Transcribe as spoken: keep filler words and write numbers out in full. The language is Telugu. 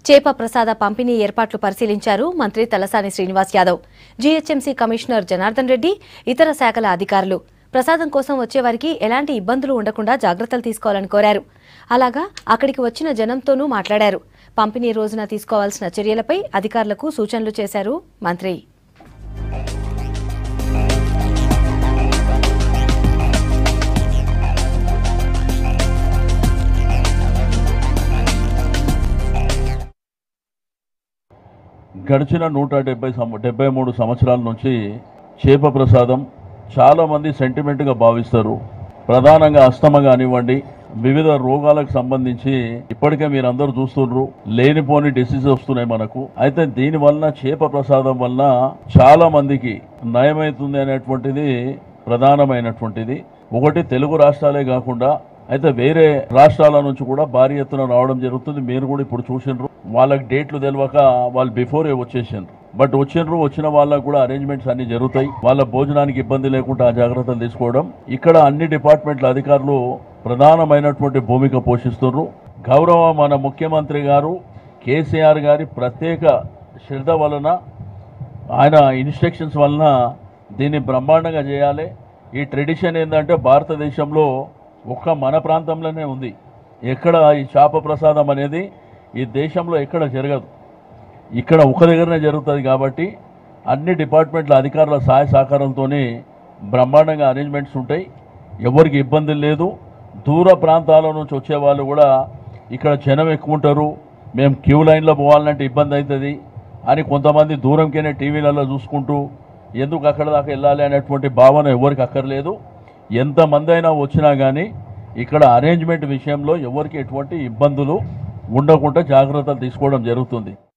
చేప ప్రసాద పంపిణీ ఏర్పాట్లు పరిశీలించారు మంత్రి తలసాని శ్రీనివాస్ యాదవ్. జీహెచ్ఎంసీ కమిషనర్ జనార్దన్ రెడ్డి, ఇతర శాఖల అధికారులు ప్రసాదం కోసం వచ్చేవారికి ఎలాంటి ఇబ్బందులు ఉండకుండా జాగ్రత్తలు తీసుకోవాలని కోరారు. అలాగా అక్కడికి వచ్చిన జనంతోనూ మాట్లాడారు. పంపిణీ రోజున తీసుకోవాల్సిన చర్యలపై అధికారులకు సూచనలు చేశారు మంత్రి. గడిచిన నూట డెబ్బై డెబ్బై మూడు సంవత్సరాల నుంచి చేప ప్రసాదం చాలామంది సెంటిమెంట్గా భావిస్తారు. ప్రధానంగా అస్తమ కానివ్వండి, వివిధ రోగాలకు సంబంధించి ఇప్పటికే మీరు అందరూ చూస్తున్నారు, లేనిపోని డిసీజెస్ వస్తున్నాయి మనకు. అయితే దీనివల్ల చేప ప్రసాదం వల్ల చాలా మందికి నయమవుతుంది అనేటువంటిది ప్రధానమైనటువంటిది. ఒకటి తెలుగు రాష్ట్రాలే కాకుండా అయితే వేరే రాష్ట్రాల నుంచి కూడా భారీ ఎత్తున రావడం జరుగుతుంది. మీరు కూడా ఇప్పుడు చూసినారు, వాళ్ళకి డేట్లు తెలియక వాళ్ళు బిఫోరే వచ్చేసిండ్రు. బట్ వచ్చిండ్రు, వచ్చిన వాళ్ళకు కూడా అరేంజ్మెంట్స్ అన్ని జరుగుతాయి. వాళ్ళ భోజనానికి ఇబ్బంది లేకుండా ఆ జాగ్రత్తలు తీసుకోవడం. ఇక్కడ అన్ని డిపార్ట్మెంట్ల అధికారులు ప్రధానమైనటువంటి భూమిక పోషిస్తున్నారు. గౌరవ మన ముఖ్యమంత్రి గారు కేసీఆర్ గారి ప్రత్యేక శ్రద్ధ వలన, ఆయన ఇన్స్ట్రక్షన్స్ వలన దీన్ని బ్రహ్మాండంగా చేయాలి. ఈ ట్రెడిషన్ ఏంటంటే భారతదేశంలో ఒక్క మన ప్రాంతంలోనే ఉంది. ఎక్కడ ఈ చేప ప్రసాదం అనేది ఈ దేశంలో ఎక్కడ జరగదు, ఇక్కడ ఒక దగ్గరనే జరుగుతుంది. కాబట్టి అన్ని డిపార్ట్మెంట్ల అధికారుల సహాయ సహకారంతో బ్రహ్మాండంగా అరేంజ్మెంట్స్ ఉంటాయి. ఎవరికి ఇబ్బంది లేదు. దూర ప్రాంతాల నుంచి వచ్చే వాళ్ళు కూడా ఇక్కడ జనం ఎక్కువ ఉంటారు, మేము క్యూ లైన్లో పోవాలంటే ఇబ్బంది అవుతుంది అని కొంతమంది దూరంకేనే టీవీలలో చూసుకుంటూ ఎందుకు అక్కడ దాకా వెళ్ళాలి అనేటువంటి భావన ఎవరికి అక్కర్లేదు. ఎంతమంది అయినా వచ్చినా కానీ ఇక్కడ అరేంజ్మెంట్ విషయంలో ఎవరికి ఎటువంటి ఇబ్బందులు ఉండకుండా జాగ్రత్తలు తీసుకోవడం జరుగుతుంది.